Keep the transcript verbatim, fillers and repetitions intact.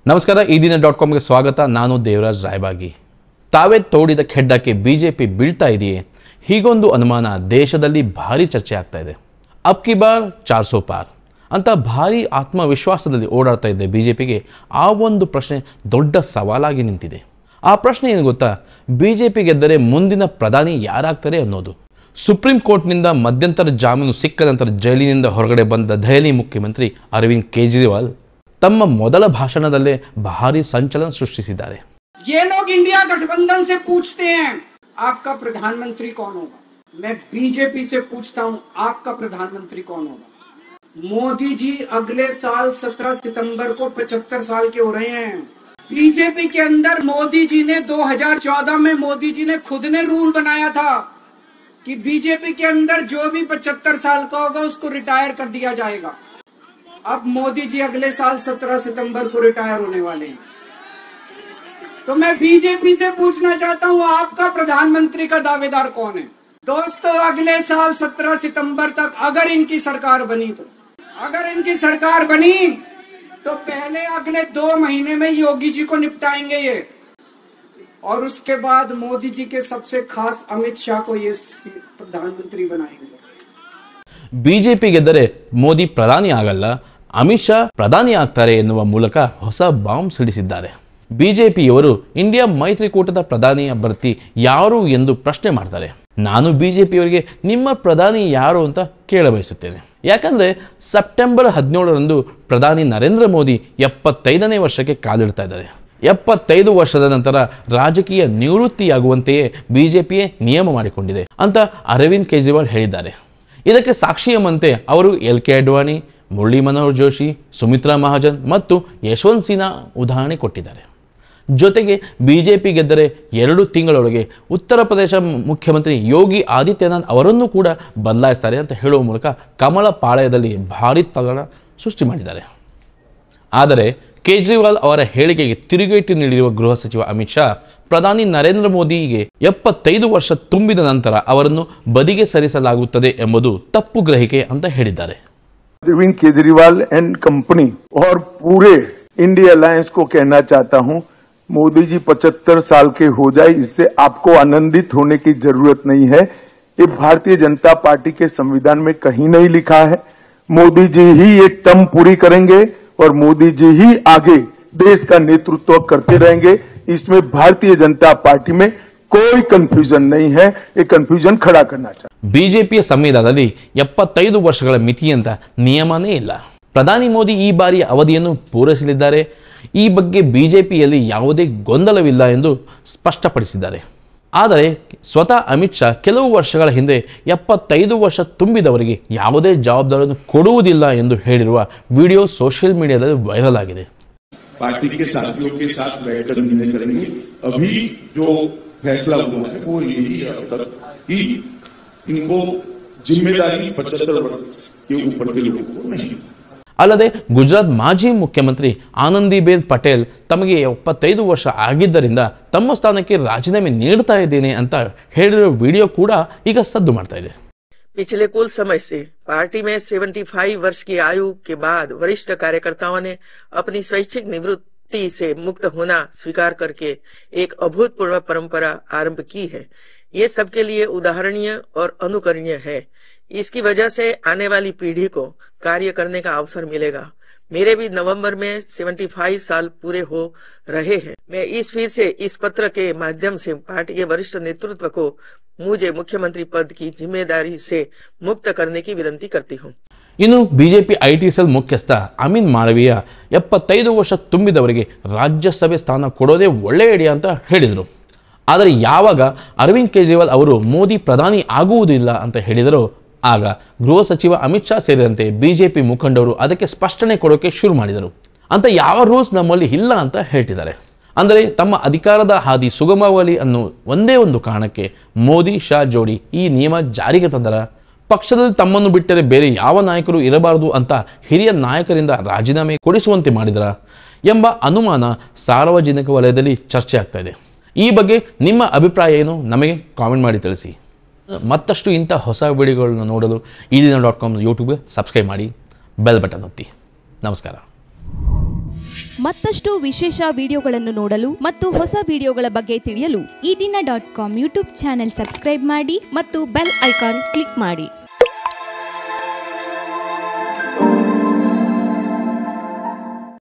ನಮಸ್ಕಾರ ಈ ದಿನ ಡಾಟ್ ಕಾಮ್ಗೆ ಸ್ವಾಗತ. ನಾನು ದೇವರಾಜ್ ರಾಯಬಾಗಿ. ತಾವೇ ತೋಡಿದ ಖೆಡ್ಡಕ್ಕೆ ಬಿಜೆಪಿ ಬೀಳ್ತಾ ಇದೆಯೇ? ಹೀಗೊಂದು ಅನುಮಾನ ದೇಶದಲ್ಲಿ ಭಾರಿ ಚರ್ಚೆ ಆಗ್ತಾ ಇದೆ. ಅಬ್ ಕಿ ಬಾರ್ ಚಾರ್ ಸೋ ಪಾರ್ ಅಂತ ಭಾರಿ ಆತ್ಮವಿಶ್ವಾಸದಲ್ಲಿ ಓಡಾಡ್ತಾ ಇದ್ದೆ ಬಿಜೆಪಿಗೆ ಆ ಒಂದು ಪ್ರಶ್ನೆ ದೊಡ್ಡ ಸವಾಲಾಗಿ ನಿಂತಿದೆ. ಆ ಪ್ರಶ್ನೆ ಏನು ಗೊತ್ತಾ? ಬಿಜೆಪಿ ಗೆದ್ದರೆ ಮುಂದಿನ ಪ್ರಧಾನಿ ಯಾರಾಗ್ತಾರೆ ಅನ್ನೋದು. ಸುಪ್ರೀಂ ಕೋರ್ಟ್ನಿಂದ ಮಧ್ಯಂತರ ಜಾಮೀನು ಸಿಕ್ಕ ನಂತರ ಜೈಲಿನಿಂದ ಹೊರಗಡೆ ಬಂದ ದೆಹಲಿ ಮುಖ್ಯಮಂತ್ರಿ ಅರವಿಂದ್ ಕೇಜ್ರಿವಾಲ್ ತಮ್ಮ ಮೊದಲ ಭಾಷಣದಲ್ಲೇ ಭಾರಿ ಸಂಚಲನ ಸೃಷ್ಟಿಸಿದ್ದಾರೆ. ये लोग इंडिया गठबंधन से पूछते हैं आपका प्रधानमंत्री कौन होगा. मैं बीजेपी से पूछता हूं आपका प्रधानमंत्री कौन होगा. मोदी जी अगले साल सत्रह सितंबर को पचहत्तर साल के हो रहे हैं. बीजेपी के अंदर मोदी जी ने दो हज़ार चौदह में मोदी जी ने खुद ने रूल बनाया था कि बीजेपी के अंदर जो भी पचहत्तर साल का होगा उसको रिटायर कर दिया जाएगा. अब मोदी जी अगले साल सत्रह सितंबर को रिटायर होने वाले हैं. तो मैं बीजेपी से पूछना चाहता हूं आपका प्रधानमंत्री का दावेदार कौन है. दोस्तों, अगले साल सत्रह सितंबर तक अगर इनकी सरकार बनी तो अगर इनकी सरकार बनी तो पहले अगले दो महीने में योगी जी को निपटाएंगे ये, और उसके बाद मोदी जी के सबसे खास अमित शाह को ये प्रधानमंत्री बनाएंगे. ಬಿಜೆಪಿ ಗೆದ್ದರೆ ಮೋದಿ ಪ್ರಧಾನಿ ಆಗಲ್ಲ, ಅಮಿತ್ ಶಾ ಪ್ರಧಾನಿ ಆಗ್ತಾರೆ ಎನ್ನುವ ಮೂಲಕ ಹೊಸ ಬಾಂಬ್ ಸಿಡಿಸಿದ್ದಾರೆ. ಬಿಜೆಪಿಯವರು ಇಂಡಿಯಾ ಮೈತ್ರಿಕೂಟದ ಪ್ರಧಾನಿ ಅಭ್ಯರ್ಥಿ ಯಾರು ಎಂದು ಪ್ರಶ್ನೆ ಮಾಡ್ತಾರೆ. ನಾನು ಬಿಜೆಪಿಯವರಿಗೆ ನಿಮ್ಮ ಪ್ರಧಾನಿ ಯಾರು ಅಂತ ಕೇಳಬಯಸುತ್ತೇನೆ. ಯಾಕಂದರೆ ಸೆಪ್ಟೆಂಬರ್ ಹದಿನೇಳರಂದು ಪ್ರಧಾನಿ ನರೇಂದ್ರ ಮೋದಿ ಎಪ್ಪತ್ತೈದನೇ ವರ್ಷಕ್ಕೆ ಕಾಲಿಡ್ತಾ ಇದ್ದಾರೆ. ಎಪ್ಪತ್ತೈದು ವರ್ಷದ ನಂತರ ರಾಜಕೀಯ ನಿವೃತ್ತಿಯಾಗುವಂತೆಯೇ ಬಿಜೆಪಿಯೇ ನಿಯಮ ಮಾಡಿಕೊಂಡಿದೆ ಅಂತ ಅರವಿಂದ್ ಕೇಜ್ರಿವಾಲ್ ಹೇಳಿದ್ದಾರೆ. ಇದಕ್ಕೆ ಸಾಕ್ಷಿ ಎಂಬಂತೆ ಅವರು ಎಲ್ ಕೆ ಅಡ್ವಾಣಿ, ಮುರಳಿ ಮನೋಹರ್ ಜೋಶಿ, ಸುಮಿತ್ರಾ ಮಹಾಜನ್ ಮತ್ತು ಯಶವಂತ್ ಸಿನ್ಹಾ ಉದಾಹರಣೆ ಕೊಟ್ಟಿದ್ದಾರೆ. ಜೊತೆಗೆ ಬಿಜೆಪಿ ಗೆದ್ದರೆ ಎರಡು ತಿಂಗಳೊಳಗೆ ಉತ್ತರ ಪ್ರದೇಶ ಮುಖ್ಯಮಂತ್ರಿ ಯೋಗಿ ಆದಿತ್ಯನಾಥ್ ಅವರನ್ನು ಕೂಡ ಬದಲಾಯಿಸ್ತಾರೆ ಅಂತ ಹೇಳುವ ಮೂಲಕ ಕಮಲ ಪಾಳಯದಲ್ಲಿ ಭಾರೀ ತಲ್ಲಣ ಸೃಷ್ಟಿ ಮಾಡಿದ್ದಾರೆ. ಆದರೆ ಕೇಜ್ರಿವಾಲ್ ಅವರ ಹೇಳಿಕೆಗೆ ತಿರುಗೇಟು ನೀಡಿರುವ ಗೃಹ ಸಚಿವ ಅಮಿತ್ ಶಾ ಪ್ರಧಾನಿ ನರೇಂದ್ರ ಮೋದಿಗೆ ಎಪ್ಪತ್ತೈದು ವರ್ಷ ತುಂಬಿದ ನಂತರ ಅವರನ್ನು ಬದಿಗೆ ಸರಿಸಲಾಗುತ್ತದೆ ಎಂಬುದು ತಪ್ಪು ಗ್ರಹಿಕೆ ಅಂತ ಹೇಳಿದ್ದಾರೆ. अरविंद केजरीवाल एंड कंपनी और पूरे इंडिया अलायंस को कहना चाहता हूं, मोदी जी पचहत्तर साल के हो जाए इससे आपको आनंदित होने की जरूरत नहीं है. ये भारतीय जनता पार्टी के संविधान में कहीं नहीं लिखा है. मोदी जी ही एक टर्म पूरी करेंगे और मोदी जी ही आगे देश का नेतृत्व करते रहेंगे. इसमें भारतीय जनता पार्टी में कोई कंफ्यूजन नहीं है. ये कंफ्यूजन खड़ा करना चाहिए. ಬಿಜೆಪಿಯ ಸಂವಿಧಾನದಲ್ಲಿ ಎಪ್ಪತ್ತೈದು ವರ್ಷಗಳ ಮಿತಿ ಅಂತ ನಿಯಮನೇ ಇಲ್ಲ. ಪ್ರಧಾನಿ ಮೋದಿ ಈ ಬಾರಿಯ ಅವಧಿಯನ್ನು ಪೂರೈಸಲಿದ್ದಾರೆ. ಈ ಬಗ್ಗೆ ಬಿಜೆಪಿಯಲ್ಲಿ ಯಾವುದೇ ಗೊಂದಲವಿಲ್ಲ ಎಂದು ಸ್ಪಷ್ಟಪಡಿಸಿದ್ದಾರೆ. ಆದರೆ ಸ್ವತಃ ಅಮಿತ್ ಶಾ ಕೆಲವು ವರ್ಷಗಳ ಹಿಂದೆ ಎಪ್ಪತ್ತೈದು ವರ್ಷ ತುಂಬಿದವರಿಗೆ ಯಾವುದೇ ಜವಾಬ್ದಾರಿಯನ್ನು ಕೊಡುವುದಿಲ್ಲ ಎಂದು ಹೇಳಿರುವ ವಿಡಿಯೋ ಸೋಷಿಯಲ್ ಮೀಡಿಯಾದಲ್ಲಿ ವೈರಲ್ ಆಗಿದೆ. पार्टी के साथियों के साथ बैठकर निर्णय करेंगे. अभी जो फैसला हुआ है वो यही है कि इनको जिम्मेदारी पचहत्तर वर्ष के ऊपर के लोगों को नहीं. ಅಲ್ಲದೆ ಗುಜರಾತ್ ಮಾಜಿ ಮುಖ್ಯಮಂತ್ರಿ ಆನಂದಿಬೇನ್ ಪಟೇಲ್ ತಮಗೆ ಎಪ್ಪತ್ತೈದು ವರ್ಷ ಆಗಿದ್ದರಿಂದ ತಮ್ಮ ಸ್ಥಾನಕ್ಕೆ ರಾಜೀನಾಮೆ ನೀಡ್ತಾ ಇದ್ದೇನೆ ಅಂತ ಹೇಳಿರೋ ವಿಡಿಯೋ ಕೂಡ ಈಗ ಸದ್ದು ಮಾಡ್ತಾ ಇದೆ. पिछले कुछ समय से पार्टी में पचहत्तर वर्ष की आयु के बाद वरिष्ठ कार्यकर्ताओं ने अपनी स्वैच्छिक निवृत्ति से मुक्त होना स्वीकार करके एक अभूतपूर्व परंपरा आरंभ की है. ये सबके लिए उदाहरणीय और अनुकरणीय है. इसकी वजह से आने वाली पीढ़ी को कार्य करने का अवसर मिलेगा. मेरे भी नवंबर में पचहत्तर साल पूरे हो रहे हैं. मैं इस फिर से इस पत्र के माध्यम से पार्टी के वरिष्ठ नेतृत्व को मुझे मुख्यमंत्री पद की जिम्मेदारी से मुक्त करने की विनती करती हूँ. ಇನ್ನು ಬಿಜೆಪಿ ಐಟಿ ಸೆಲ್ ಮುಖ್ಯಸ್ಥ ಅಮಿನ್ ಮಾಳವೀಯ ಎಪ್ಪತ್ತೈದು ವರ್ಷ ತುಂಬಿದವರಿಗೆ ರಾಜ್ಯಸಭೆ ಸ್ಥಾನ ಕೊಡೋದೇ ಒಳ್ಳೆ ಐಡಿಯಾ ಅಂತ ಹೇಳಿದರು. ಆದರೆ ಯಾವಾಗ ಅರವಿಂದ್ ಕೇಜ್ರಿವಾಲ್ ಅವರು ಮೋದಿ ಪ್ರಧಾನಿ ಆಗುವುದಿಲ್ಲ ಅಂತ ಹೇಳಿದರು, ಆಗ ಗೃಹ ಸಚಿವ ಅಮಿತ್ ಶಾ ಸೇರಿದಂತೆ ಬಿಜೆಪಿ ಮುಖಂಡರು ಅದಕ್ಕೆ ಸ್ಪಷ್ಟನೆ ಕೊಡೋಕೆ ಶುರು ಮಾಡಿದರು. ಅಂತ ಯಾವ ರೂಲ್ಸ್ ನಮ್ಮಲ್ಲಿ ಇಲ್ಲ ಅಂತ ಹೇಳ್ತಿದ್ದಾರೆ. ಅಂದರೆ ತಮ್ಮ ಅಧಿಕಾರದ ಹಾದಿ ಸುಗಮವಾಗಲಿ ಅನ್ನೋ ಒಂದೇ ಒಂದು ಕಾರಣಕ್ಕೆ ಮೋದಿ ಶಾ ಜೋಡಿ ಈ ನಿಯಮ ಜಾರಿಗೆ ತಂದರ. ಪಕ್ಷದಲ್ಲಿ ತಮ್ಮನ್ನು ಬಿಟ್ಟರೆ ಬೇರೆ ಯಾವ ನಾಯಕರು ಇರಬಾರದು ಅಂತ ಹಿರಿಯ ನಾಯಕರಿಂದ ರಾಜೀನಾಮೆ ಕೊಡಿಸುವಂತೆ ಮಾಡಿದರ ಎಂಬ ಅನುಮಾನ ಸಾರ್ವಜನಿಕ ವಲಯದಲ್ಲಿ ಚರ್ಚೆ ಆಗ್ತಾ ಇದೆ. ಈ ಬಗ್ಗೆ ನಿಮ್ಮ ಅಭಿಪ್ರಾಯ ಏನು? ನಮಗೆ ಕಾಮೆಂಟ್ ಮಾಡಿ ತಿಳಿಸಿ. ಮತ್ತಷ್ಟು ಇಂಥ ಹೊಸ ವಿಡಿಯೋಗಳನ್ನು ನೋಡಲು ಈ ದಿನ ಡಾಟ್ ಕಾಮ್ ಯೂಟ್ಯೂಬ್ಗೆ ಸಬ್ಸ್ಕ್ರೈಬ್ ಮಾಡಿ, ಬೆಲ್ ಬಟನ್ ಒತ್ತಿ. ನಮಸ್ಕಾರ. ಮತ್ತಷ್ಟು ವಿಶೇಷ ವಿಡಿಯೋಗಳನ್ನು ನೋಡಲು ಮತ್ತು ಹೊಸ ವಿಡಿಯೋಗಳ ಬಗ್ಗೆ ತಿಳಿಯಲು ಈ ದಿನ dot com YouTube channel subscribe ಮಾಡಿ ಮತ್ತು ಬೆಲ್ ಐಕಾನ್ ಕ್ಲಿಕ್ ಮಾಡಿ.